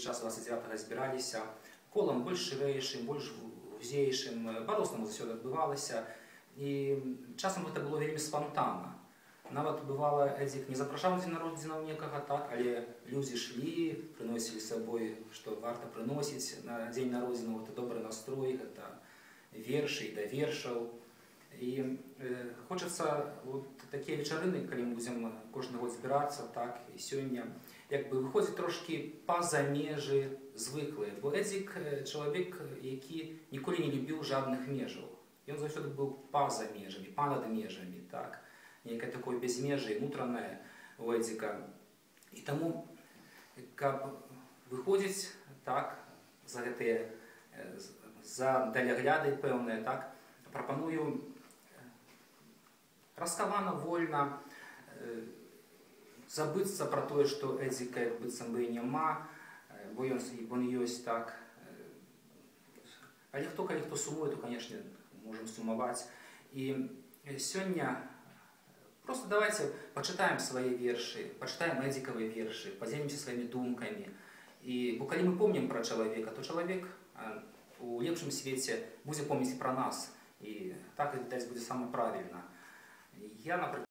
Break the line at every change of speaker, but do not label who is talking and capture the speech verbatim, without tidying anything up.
падчас дваццаць дзевятага збіраліся колам больш шырэйшым, больш вузейшым, па-рознаму заўсёды адбывалася. І часам гэта было вельмі спантанна. Нават бывала, Эдзік не запрашаў дзень народзінаў некага, так, але людзі ішлі, прыносілі з сабой, што варта прыносіць на дзень народзінаў, гэта добры настрой, гэта вершы і да вершаў. І э, хочацца вот, такія вечарыны, калі мы будзем кожны год збірацца, так, і сёння, як бы выходзіць трошкі па-за межы звыклыя. Бо Эдзік чалавек, які ніколі не любіў жадных межаў. Ён заўсёды быў па-за межамі, па-над межамі, так. Некае такое бязмежжа унутранае у Эдзіка. І таму, каб выходзіць, так, за гэтыя, за далягляды пэўныя, так, прапаную раскавана, вольна забыцца пра тое, што Эдзіка як быццам бы і няма, бо ён, ён ёсць, так. Але хто, калі хто сумуе, то, канешне, можам сумаваць. І сёння просто давайте пачытаем свае вершы, пачытаем Эдзікавыя вершы, падзелімся сваімі думкамі. І, бо калі мы помнім пра чалавека, то чалавек у лепшым свеце будзе помніць пра нас. І так, відаць, будзе самае правільна. Я, напрыклад,